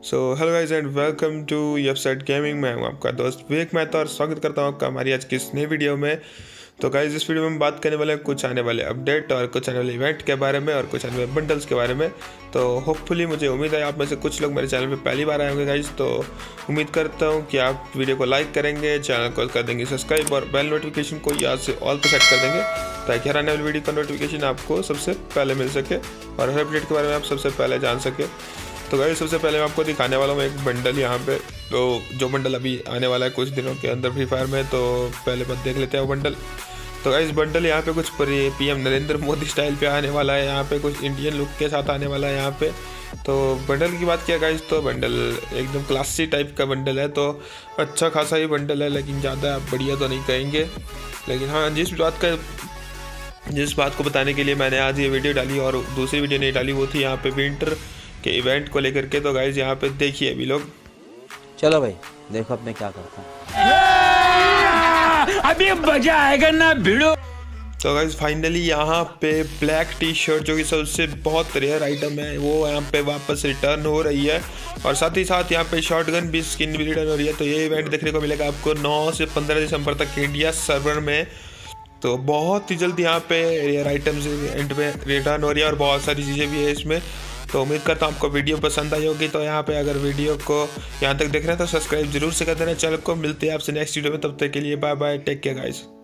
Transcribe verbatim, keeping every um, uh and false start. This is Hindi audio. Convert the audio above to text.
So hello guys and welcome to website gaming. मैं हूं आपका दोस्त विवेक मेहता और स्वागत करता हूं आपका हमारी आज की इस नई वीडियो में। तो गाइस इस वीडियो में हम बात करने वाले हैं कुछ आने वाले अपडेट और कुछ आने वाले इवेंट के बारे में और कुछ आने वाले बंडल्स के बारे में। तो होपफुली मुझे उम्मीद है आप में से कुछ लोग मेरे चैनल पे पहली बार आए होंगे गाइस। तो उम्मीद करता हूँ कि आप वीडियो को लाइक करेंगे, चैनल को कर देंगे सब्सक्राइब और बेल नोटिफिकेशन को यहाँ से ऑल पे सेट कर देंगे ताकि हर आने वाली वीडियो का नोटिफिकेशन आपको सबसे पहले मिल सके और हर अपडेट के बारे में आप सबसे पहले जान सके। तो गाइस सबसे पहले मैं आपको दिखाने वाला हूँ एक बंडल यहाँ पे। तो जो बंडल अभी आने वाला है कुछ दिनों के अंदर फ्री फायर में, तो पहले बात देख लेते हैं वो बंडल। तो गाइस बंडल यहाँ पे कुछ पीएम नरेंद्र मोदी स्टाइल पे आने वाला है, यहाँ पे कुछ इंडियन लुक के साथ आने वाला है यहाँ पे। तो बंडल की बात किया गाइस तो बंडल एकदम क्लासी टाइप का बंडल है, तो अच्छा खासा ही बंडल है, लेकिन ज़्यादा बढ़िया तो नहीं कहेंगे। लेकिन हाँ, जिस बात का जिस बात को बताने के लिए मैंने आज ये वीडियो डाली और दूसरी वीडियो नहीं डाली वो थी यहाँ पे विंटर के इवेंट को लेकर के। तो गाइज यहाँ पे देखिए अभी लोग, चलो भाई देखो अब मैं क्या करता हूँ, अभी मजा आएगा ना भिड़ो। तो गाइज फाइनली यहाँ पे ब्लैक टी शर्ट जो कि सबसे बहुत रेयर आइटम है वो यहाँ पे वापस रिटर्न हो रही है और साथ ही साथ यहाँ पे शॉटगन भी स्किन भी रिटर्न हो रही है। तो ये इवेंट देखने को मिलेगा आपको नौ से पंद्रह दिसंबर तक इंडिया सर्वर में। तो बहुत ही जल्दी यहाँ पे रेयर आइटम्स एंड में रिटर्न हो रही है और बहुत सारी चीज़ें भी है इसमें। तो उम्मीद करता हूँ आपको वीडियो पसंद आई होगी। तो यहाँ पे अगर वीडियो को यहाँ तक देख रहे हैं तो सब्सक्राइब जरूर से कर देना चैनल को। मिलते हैं आपसे नेक्स्ट वीडियो में, तब तक के लिए bye bye, take care guys.